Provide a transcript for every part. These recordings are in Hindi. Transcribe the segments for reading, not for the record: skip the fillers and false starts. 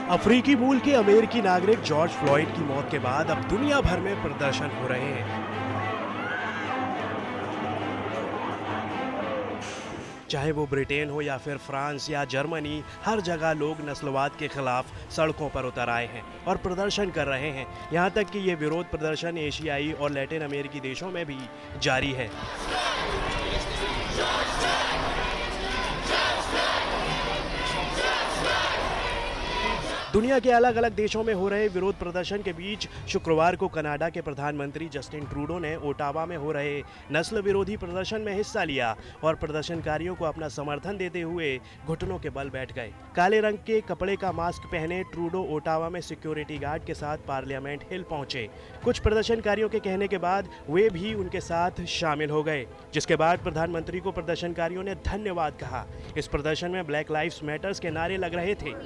अफ्रीकी मूल के अमेरिकी नागरिक जॉर्ज फ्लॉयड की मौत के बाद अब दुनिया भर में प्रदर्शन हो रहे हैं। चाहे वो ब्रिटेन हो या फिर फ्रांस या जर्मनी, हर जगह लोग नस्लवाद के खिलाफ सड़कों पर उतर आए हैं और प्रदर्शन कर रहे हैं। यहाँ तक कि ये विरोध प्रदर्शन एशियाई और लैटिन अमेरिकी देशों में भी जारी है। दुनिया के अलग अलग देशों में हो रहे विरोध प्रदर्शन के बीच शुक्रवार को कनाडा के प्रधानमंत्री जस्टिन ट्रूडो ने ओटावा में हो रहे नस्ल विरोधी प्रदर्शन में हिस्सा लिया और प्रदर्शनकारियों को अपना समर्थन देते हुए घुटनों के बल बैठ गए। काले रंग के कपड़े का मास्क पहने ट्रूडो ओटावा में सिक्योरिटी गार्ड के साथ पार्लियामेंट हिल पहुंचे। कुछ प्रदर्शनकारियों के कहने के बाद वे भी उनके साथ शामिल हो गए, जिसके बाद प्रधानमंत्री को प्रदर्शनकारियों ने धन्यवाद कहा। इस प्रदर्शन में ब्लैक लाइव्स मैटर्स के नारे लग रहे थे।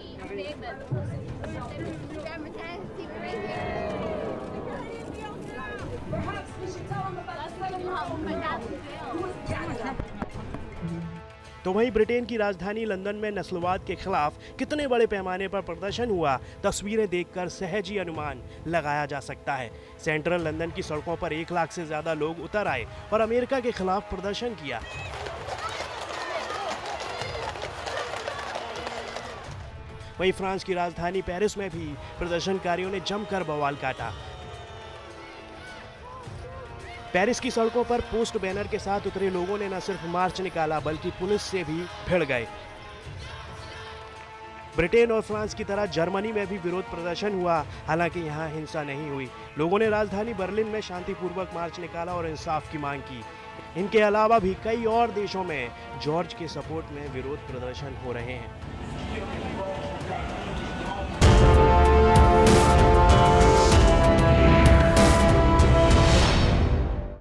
तो वहीं ब्रिटेन की राजधानी लंदन में नस्लवाद के खिलाफ कितने बड़े पैमाने पर प्रदर्शन हुआ, तस्वीरें देखकर सहज ही अनुमान लगाया जा सकता है। सेंट्रल लंदन की सड़कों पर 1 लाख से ज्यादा लोग उतर आए और अमेरिका के खिलाफ प्रदर्शन किया। वहीं फ्रांस की राजधानी पेरिस में भी प्रदर्शनकारियों ने जमकर बवाल काटा। पेरिस की सड़कों पर पोस्ट बैनर के साथ उतरे लोगों ने न सिर्फ मार्च निकाला बल्कि पुलिस से भी भिड़ गए। ब्रिटेन और फ्रांस की तरह जर्मनी में भी विरोध प्रदर्शन हुआ, हालांकि यहां हिंसा नहीं हुई। लोगों ने राजधानी बर्लिन में शांतिपूर्वक मार्च निकाला और इंसाफ की मांग की। इनके अलावा भी कई और देशों में जॉर्ज के सपोर्ट में विरोध प्रदर्शन हो रहे हैं।